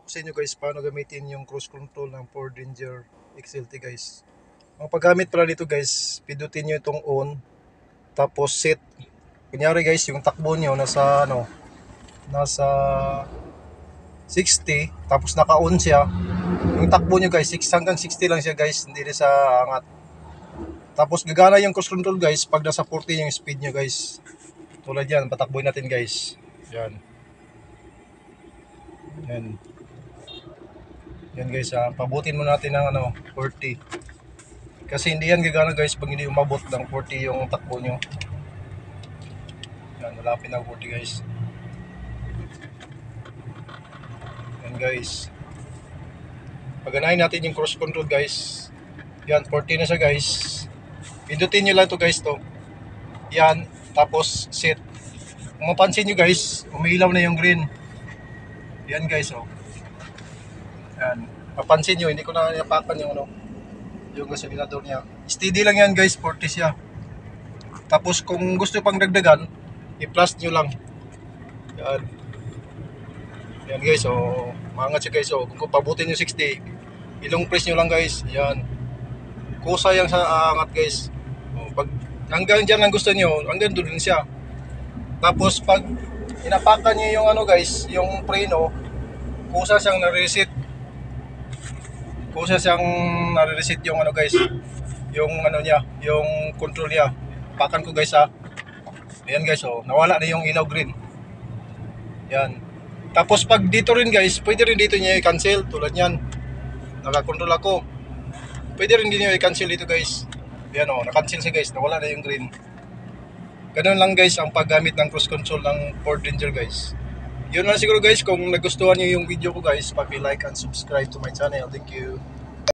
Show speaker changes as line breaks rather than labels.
ko sa inyo guys paano gamitin yung cruise control ng Ford Ranger XLT guys. Ang paggamit pala dito guys, pindutin nyo itong on, tapos set. Kunyari guys, yung takbo nyo nasa 60, tapos naka-on siya. Yung takbo nyo guys, 6 hanggang 60 lang siya guys, hindi rin sa angat. Tapos gagana yung cruise control guys pag nasa 40 yung speed nyo guys. Tulad yan, patakboy natin guys. Yan. Yan. Yan guys, pabutin mo natin ng 40. Kasi hindi yan gagana guys pag hindi umabot ng 40 yung takbo nyo. Yan, malapit ng 40 guys. Yan guys. Paganahin natin yung cruise control guys. Yan, 40 na siya guys. Pindutin nyo lang to guys to. Yan, tapos set. Kung mapansin nyo guys, umiilaw na yung green. Yan guys, oh. Yan. Mapansin nyo, hindi ko na napakan yung gasolinador niya. Steady lang yan guys, 40 siya. Tapos kung gusto pang dagdagan, i-plus nyo lang. Yan. Yan guys, oh. Maangat siya guys, oh. Kung pabutin nyo 60, ilong press nyo lang guys. Yan. Kusa yang sa angat guys. Oh, pag hanggang dyan lang gusto nyo, hanggang doon siya. Tapos pag inapakan nyo yung guys, yung preno, kusa siyang nare-reset. Kusa siyang nare-reset yung guys, yung niya, yung control niya. Pakan ko guys Ayan guys, oh, nawala na yung ilaw green. Yan. Tapos pag dito rin guys, pwede rin dito niya i-cancel tulad niyan. Naka-control ako. Pwede rin din niyo i-cancel dito guys. Yan, oh, na-cancel siya guys, nawala na yung green. Ganun lang guys ang paggamit ng cruise control ng Ford Ranger guys. Yun lang siguro guys, kung nagustuhan niyo yung video ko guys, paki-like and subscribe to my channel. Thank you.